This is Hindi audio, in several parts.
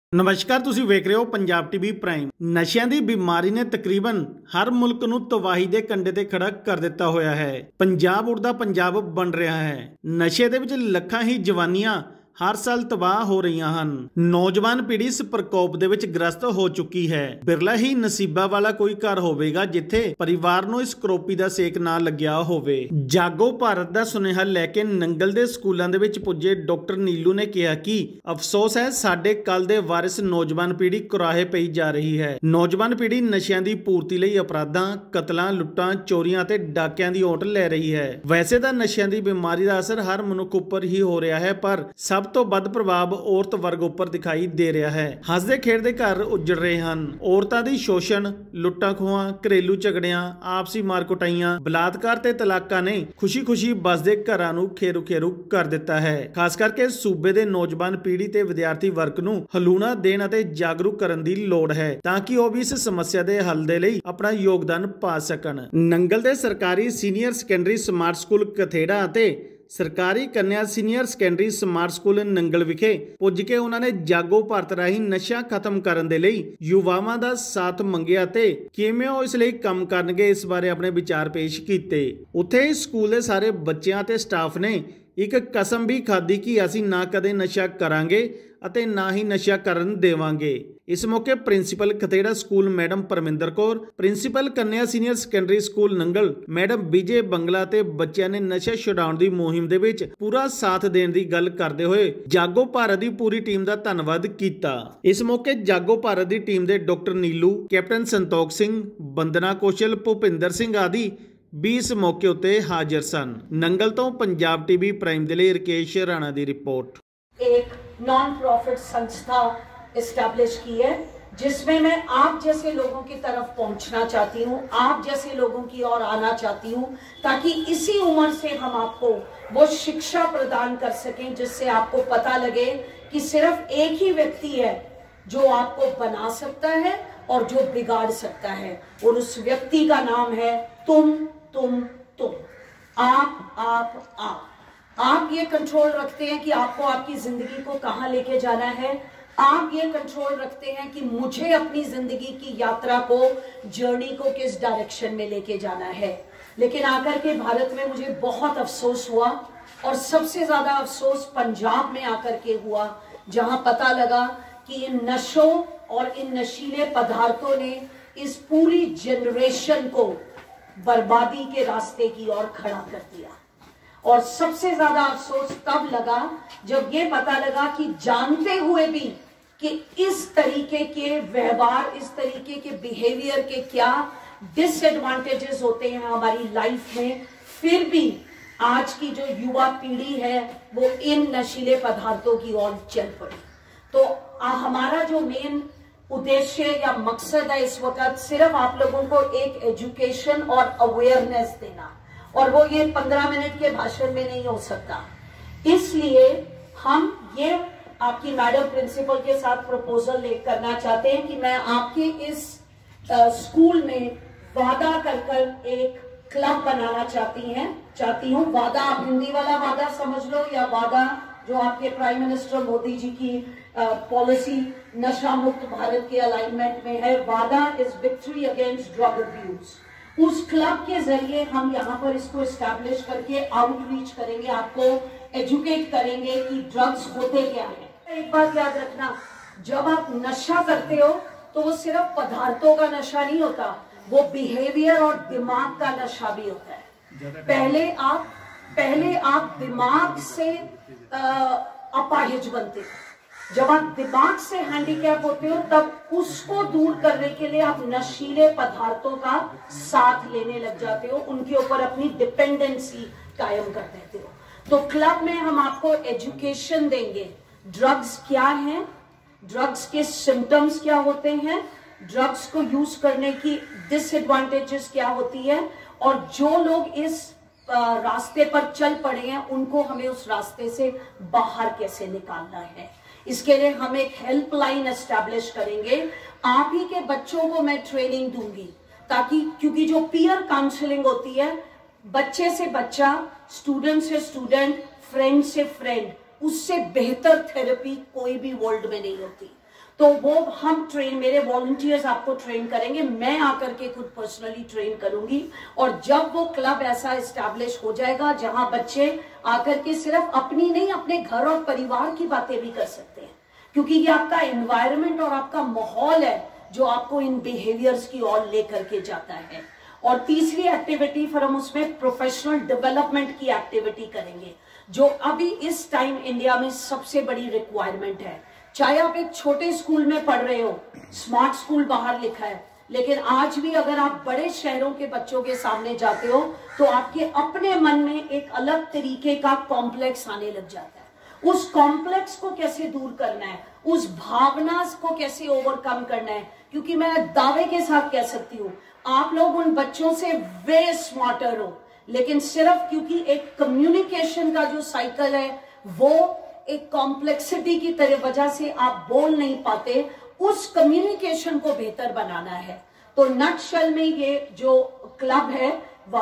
नमस्कार, तुसी वेख रहे हो पंजाब टीवी प्राइम। नशिਆਂ ਦੀ ਬਿਮਾਰੀ ਨੇ ਤਕਰੀਬਨ ਹਰ ਮੁਲਕ ਨੂੰ ਤਬਾਹੀ ਦੇ ਕੰਢੇ ਤੇ ਖੜਾ ਕਰ ਦਿੱਤਾ ਹੋਇਆ ਹੈ। ਪੰਜਾਬ ਉੜਦਾ ਪੰਜਾਬ ਬਣ ਰਿਹਾ ਹੈ। ਨਸ਼ੇ ਦੇ ਵਿੱਚ ਲੱਖਾਂ ਹੀ ਜਵਾਨੀਆਂ हर साल तबाह हो रही हैं। नौजवान पीढ़ी इस प्रकोप दे विच ग्रस्त हो चुकी है। बिरला ही नसीबा वाला कोई घर होवेगा जिथे परिवार नूं इस करोपी दा सेक ना लग्या होवे। जागो भारत दा सुनेहा लैके नंगल दे स्कूलां दे विच पुजे डॉक्टर नीलू ने कहा कि अफसोस है साडे कल दे वारिस नौजवान पीढ़ी कुराहे पई जा रही है। नौजवान पीढ़ी नशिਆਂ ਦੀ पूर्ति लई अपराधां, कतलां, लुट्टां, चोरियां ते डाकियां दी ओट लै रही है। वैसे तां नशिਆਂ ਦੀ बीमारी दा असर हर मनुख उपर ही हो रहा है, पर सब तो ਵੱਧ ਪ੍ਰਭਾਵ ਔਰਤ ਵਰਗ ਉੱਪਰ ਦਿਖਾਈ ਦੇ ਰਿਹਾ ਹੈ। ਹੱਸਦੇ ਖੇਡਦੇ ਘਰ ਉਜੜ ਰਹੇ ਹਨ। ਔਰਤਾਂ ਦੀ ਸ਼ੋਸ਼ਣ, ਲੁੱਟਾਂ ਖੋਹਾਂ, ਘਰੇਲੂ ਝਗੜਿਆਂ, ਆਪਸੀ ਮਾਰ ਕੁਟਾਈਆਂ, ਬਲਾਤਕਾਰ ਤੇ ਤਲਾਕਾਂ ਨੇ ਖੁਸ਼ੀ-ਖੁਸ਼ੀ ਬਸਦੇ ਘਰਾਂ ਨੂੰ ਖੇਰੂ-ਖੇਰੂ ਕਰ ਦਿੱਤਾ ਹੈ। ਖਾਸ ਕਰਕੇ ਸੂਬੇ ਦੇ ਨੌਜਵਾਨ ਪੀੜ੍ਹੀ ਤੇ ਵਿਦਿਆਰਥੀ ਵਰਗ ਨੂੰ ਹਲੂਣਾ ਦੇਣ ਅਤੇ ਜਾਗਰੂਕ ਕਰਨ ਦੀ ਲੋੜ ਹੈ ਤਾਂ ਕਿ ਉਹ ਵੀ ਇਸ ਸਮੱਸਿਆ ਦੇ ਹੱਲ ਦੇ ਲਈ ਆਪਣਾ ਯੋਗਦਾਨ ਪਾ ਸਕਣ। ਨੰਗਲ ਦੇ ਸਰਕਾਰੀ senior secondary smart school Kathera ਅਤੇ सरकारी कन्या senior secondary smart school Nangal विखे पुज के उन्होंने जागो भारत राही नशा खत्म करने दे लई युवावां दा साथ मंगिया ते किवें ओ इस लई काम करनगे इस बारे अपने विचार पेश कीते। उत्थे स्कूल दे सारे बच्चियां ते स्टाफ ने एक कसम भी खाधी कि असीं ना कदे नशा करांगे ਅਤੇ ਨਾ ਹੀ ਨਸ਼ਾ ਕਰਨ ਦੇਵਾਂਗੇ। इस मौके principal Khatera school madam Parminder Kaur, principal कन्या senior secondary school Nangal madam Vijay Bangla ते बच्चों ने नशा छुड़ाउण दी मुहिम दे विच पूरा साथ देण दी गल करदे होए जागो भारत दी पूरी टीम दा धन्नवाद कीता। इस मौके जागो भारत दी टीम दे डॉक्टर नीलू, कैप्टन संतोख सिंह, बंदना कौशल, भुपिंदर सिंह आदि भी इस मौके उत्ते हाजिर सन। नंगल तो पंजाब टीवी प्राइम दे लई राकेश राणा दी रिपोर्ट। एक नॉन प्रॉफिट संस्था इस्टेब्लिश की है जिसमें मैं आप जैसे लोगों की तरफ पहुंचना चाहती हूं, आप जैसे लोगों की ओर आना चाहती हूं ताकि इसी उम्र से हम आपको वो शिक्षा प्रदान कर सकें जिससे आपको पता लगे कि सिर्फ एक ही व्यक्ति है जो आपको बना सकता है और जो बिगाड़ सकता है, और उस व्यक्ति का नाम है तुम। आप ये कंट्रोल रखते हैं कि आपको आपकी जिंदगी को कहां लेके जाना है। आप ये कंट्रोल रखते हैं कि मुझे अपनी जिंदगी की यात्रा को, जर्नी को किस डायरेक्शन में लेके जाना है। लेकिन आकर के भारत में मुझे बहुत अफसोस हुआ, और सबसे ज्यादा अफसोस पंजाब में आकर के हुआ जहां पता लगा कि इन नशों और इन नशीले पदार्थों ने इस पूरी जनरेशन को बर्बादी के रास्ते की ओर खड़ा कर दिया। और सबसे ज्यादा अफसोस तब लगा जब ये पता लगा कि जानते हुए भी कि इस तरीके के व्यवहार, इस तरीके के बिहेवियर के क्या डिसएडवांटेजेस होते हैं हमारी लाइफ में, फिर भी आज की जो युवा पीढ़ी है वो इन नशीले पदार्थों की ओर चल पड़ी। तो हमारा जो मेन उद्देश्य या मकसद है इस वक्त सिर्फ आप लोगों को एक एजुकेशन और अवेयरनेस देना, और वो ये 15 मिनट के भाषण में नहीं हो सकता। इसलिए हम ये आपकी मैडम प्रिंसिपल के साथ प्रपोजल करना चाहते हैं कि मैं आपके इस स्कूल में वादा कर एक क्लब बनाना चाहती हूँ। वादा आप हिंदी वाला वादा समझ लो, या वादा जो आपके प्राइम मिनिस्टर मोदी जी की पॉलिसी नशा मुक्त भारत के अलाइनमेंट में है। VADA is victory against drug abuse. उस क्लब के जरिए हम यहाँ पर इसको एस्टैब्लिश करके आउटरीच करेंगे, आपको एजुकेट करेंगे कि ड्रग्स होते क्या है। एक बात याद रखना, जब आप नशा करते हो तो वो सिर्फ पदार्थों का नशा नहीं होता, वो बिहेवियर और दिमाग का नशा भी होता है। पहले आप दिमाग से अपाहिज बनते हो। जब आप दिमाग से हैंडीकैप होते हो तब उसको दूर करने के लिए आप नशीले पदार्थों का साथ लेने लग जाते हो, उनके ऊपर अपनी डिपेंडेंसी कायम कर देते हो। तो क्लब में हम आपको एजुकेशन देंगे, ड्रग्स क्या हैं, ड्रग्स के सिम्टम्स क्या होते हैं, ड्रग्स को यूज करने की डिसएडवांटेजेस क्या होती है, और जो लोग इस रास्ते पर चल पड़े हैं उनको हमें उस रास्ते से बाहर कैसे निकालना है। इसके लिए हम एक हेल्पलाइन एस्टैब्लिश करेंगे। आप ही के बच्चों को मैं ट्रेनिंग दूंगी ताकि, क्योंकि जो पीयर काउंसलिंग होती है, बच्चे से बच्चा, स्टूडेंट से स्टूडेंट, फ्रेंड से फ्रेंड, उससे बेहतर थेरेपी कोई भी वर्ल्ड में नहीं होती। तो वो हम ट्रेन, मेरे वॉलंटियर्स आपको ट्रेन करेंगे, मैं आकर के खुद पर्सनली ट्रेन करूंगी। और जब वो क्लब ऐसा एस्टैब्लिश हो जाएगा जहां बच्चे आकर के सिर्फ अपनी नहीं, अपने घर और परिवार की बातें भी कर सकते हैं, क्योंकि ये आपका एनवायरनमेंट और आपका माहौल है जो आपको इन बिहेवियर्स की ओर लेकर के जाता है। और तीसरी एक्टिविटी फिर हम उसमें प्रोफेशनल डेवलपमेंट की एक्टिविटी करेंगे, जो अभी इस टाइम इंडिया में सबसे बड़ी रिक्वायरमेंट है। चाहे आप एक छोटे स्कूल में पढ़ रहे हो, स्मार्ट स्कूल बाहर लिखा है, लेकिन आज भी अगर आप बड़े शहरों के बच्चों के सामने जाते हो तो आपके अपने मन में एक अलग तरीके का कॉम्प्लेक्स आने लग जाता है। उस कॉम्प्लेक्स को कैसे दूर करना है, उस भावना को कैसे ओवरकम करना है, क्योंकि मैं दावे के साथ कह सकती हूँ आप लोग उन बच्चों से वे स्मार्टर हो, लेकिन सिर्फ क्योंकि एक कम्युनिकेशन का जो साइकिल है वो एक कॉम्प्लेक्सिटी की तरह वजह से आप बोल नहीं पाते, उस कम्युनिकेशन को बेहतर बनाना है। तो नटशेल में ये जो क्लब है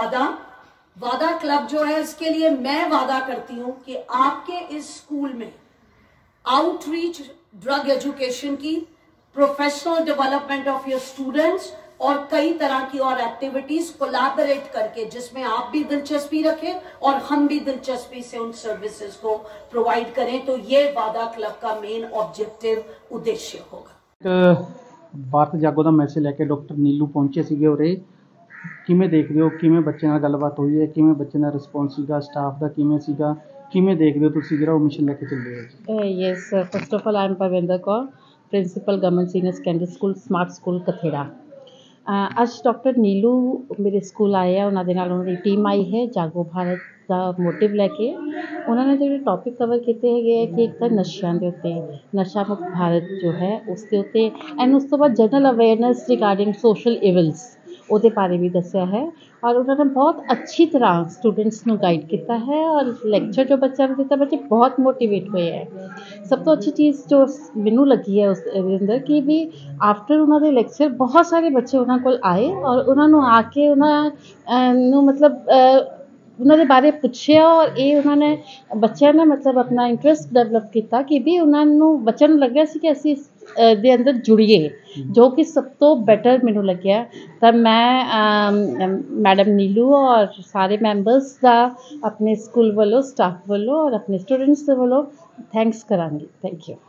वादा क्लब जो है, इसके लिए मैं वादा करती हूं कि आपके इस स्कूल में आउटरीच, ड्रग एजुकेशन की, professional development of your students और कई तरह की और एक्टिविटीज कोलैबोरेट करके, जिसमें आप भी दिलचस्पी रखें और हम भी दिलचस्पी से उन सर्विसेज को प्रोवाइड करें। तो ये वादा क्लब का मेन ऑब्जेक्टिव उद्देश्य होगा। भारत जागो ਦਾ ਮੈਸੇਜ ਲੈ ਕੇ ਡਾਕਟਰ ਨੀਲੂ ਪਹੁੰਚੇ ਸੀਗੇ ਉਰੇ। ਕਿਵੇਂ ਦੇਖ ਰਹੇ ਹੋ, ਕਿਵੇਂ ਬੱਚੇ ਨਾਲ ਗੱਲਬਾਤ ਹੋਈ ਹੈ, ਕਿਵੇਂ ਬੱਚੇ ਦਾ ਰਿਸਪੌਂਸ ਸੀਗਾ, ਸਟਾਫ ਦਾ ਕਿਵੇਂ ਸੀਗਾ, ਕਿਵੇਂ ਦੇਖਦੇ ਹੋ ਤੁਸੀਂ ਜਿਹੜਾ ਉਹ ਮਿਸ਼ਨ ਲੈ ਕੇ ਚੱਲੇ ਹੋ? Yes, first of all I am Parvinder Kaur, principal government senior secondary school smart school Kathera. ਅੱਜ ਡਾਕਟਰ ਨੀਲੂ ਮੇਰੇ ਸਕੂਲ ਆਏ ਆ, ਉਹਨਾਂ ਦੇ ਨਾਲ ਉਹਨਾਂ ਦੀ ਟੀਮ ਆਈ ਹੈ ਜਾਗੋ ਭਾਰਤ ਦਾ ਮੋਟਿਵ ਲੈ ਕੇ। ਉਹਨਾਂ ਨੇ ਜਿਹੜੇ ਟੌਪਿਕ ਕਵਰ ਕੀਤੇ ਹੈਗੇ ਹੈ ਕਿ ਇੱਕ ਤਾਂ ਨਸ਼ਿਆਂ ਦੇ ਉੱਤੇ, ਨਸ਼ਾ ਮੁਕਤ ਭਾਰਤ ਜੋ ਹੈ ਉਸ ਦੇ ਉੱਤੇ, ਐਂਡ ਉਸ ਤੋਂ ਬਾਅਦ general awareness regarding social evils ਉਹਦੇ ਬਾਰੇ ਵੀ ਦੱਸਿਆ ਹੈ। ਔਰ ਉਹਨਾਂ ਨੇ ਬਹੁਤ ਅੱਛੀ ਤਰ੍ਹਾਂ ਸਟੂਡੈਂਟਸ ਨੂੰ ਗਾਈਡ ਕੀਤਾ ਹੈ ਔਰ ਲੈਕਚਰ ਜੋ ਬੱਚਿਆਂ ਨੂੰ ਦਿੱਤਾ, ਬੱਚੇ ਬਹੁਤ ਮੋਟੀਵੇਟ ਹੋਏ ਹੈ। ਸਭ ਤੋਂ ਅੱਛੀ ਚੀਜ਼ ਜੋ ਮੈਨੂੰ ਲੱਗੀ ਹੈ ਉਸ ਦੇ ਅੰਦਰ ਕਿ ਵੀ ਆਫਟਰ ਉਹਨਾਂ ਦੇ ਲੈਕਚਰ ਬਹੁਤ ਸਾਰੇ ਬੱਚੇ ਉਹਨਾਂ ਕੋਲ ਆਏ ਔਰ ਉਹਨਾਂ ਨੂੰ ਆ ਕੇ ਉਹਨਾਂ ਨੂੰ ਮਤਲਬ ਉਹਨਾਂ ਦੇ ਬਾਰੇ ਪੁੱਛਿਆ ਔਰ ਇਹ ਉਹਨਾਂ ਨੇ ਬੱਚਿਆਂ ਨੇ ਮਤਲਬ ਆਪਣਾ ਇੰਟਰਸਟ ਡਿਵੈਲਪ ਕੀਤਾ ਕਿ ਵੀ ਉਹਨਾਂ ਨੂੰ ਬੱਚਿਆਂ ਨੂੰ ਲੱਗਿਆ ਸੀ ਕਿ ਅਸੀਂ ਦੇ ਅੰਦਰ ਜੁੜੀਏ, ਜੋ ਕਿ ਸਭ ਤੋਂ ਬੈਟਰ ਮੈਨੂੰ ਲੱਗਿਆ। ਤਾਂ ਮੈਂ ਮੈਡਮ ਨੀਲੂ ਔਰ ਸਾਰੇ ਮੈਂਬਰਸ ਦਾ ਆਪਣੇ ਸਕੂਲ ਵੱਲੋਂ, ਸਟਾਫ ਵੱਲੋਂ ਔਰ ਆਪਣੇ ਸਟੂਡੈਂਟਸ ਦੇ ਵੱਲੋਂ ਥੈਂਕਸ ਕਰਾਂਗੀ। Thank you.